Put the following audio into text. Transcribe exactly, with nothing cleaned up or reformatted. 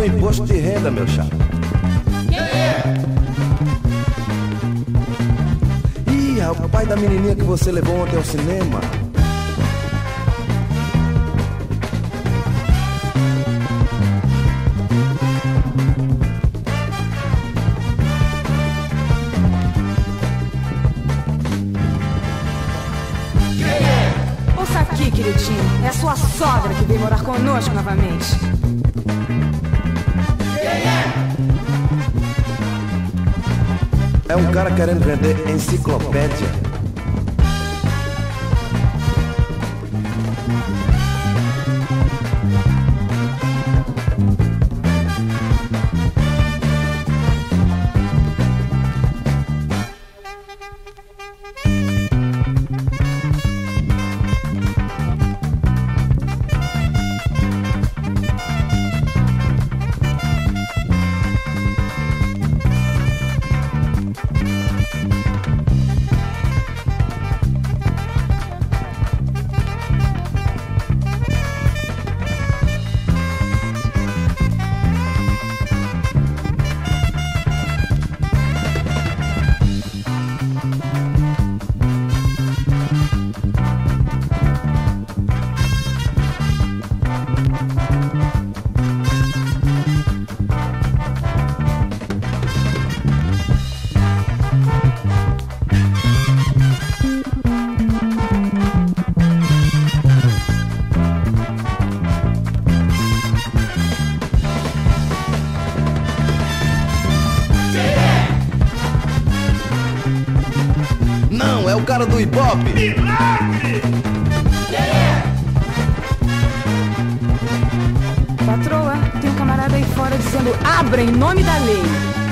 o imposto de renda, meu chapa. Quem é? Ih, é o pai da menininha que você levou ontem ao cinema. Ouça aqui, queridinho. É a sua sogra que veio morar conosco novamente. Quem é? É um cara querendo vender enciclopédia. Não, é o cara do Ibope. Milagre! Quem é? Patroa, tem um camarada aí fora dizendo abra em nome da lei.